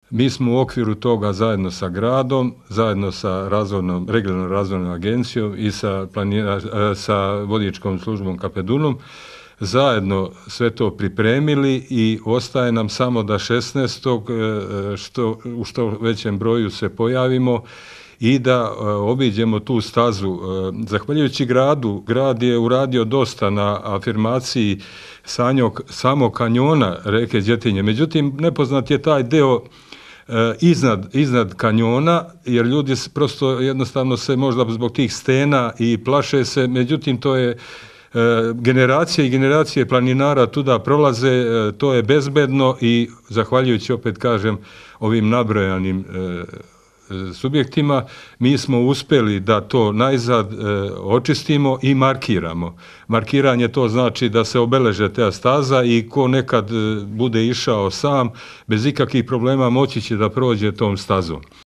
Mi smo u okviru toga zajedno sa gradom, zajedno sa regionalnom razvojnom agencijom i sa vodičkom službom Kapedunom zajedno sve to pripremili i ostaje nam samo da 16. u što većem broju se pojavimo i da obiđemo tu stazu. Zahvaljujući gradu, grad je uradio dosta na afirmaciji samog kanjona reke Đetinje. Međutim, nepoznat je taj deo iznad kanjona, jer ljudi prosto jednostavno se možda zbog tih stena i plaše se, međutim to je generacije i generacije planinara tuda prolaze, to je bezbedno i zahvaljujući, opet kažem, ovim nabrojanim subjektima, mi smo uspjeli da to najzad očistimo i markiramo. Markiranje to znači da se obeleže ta staza i ko nekad bude išao sam, bez ikakvih problema moći će da prođe tom stazom.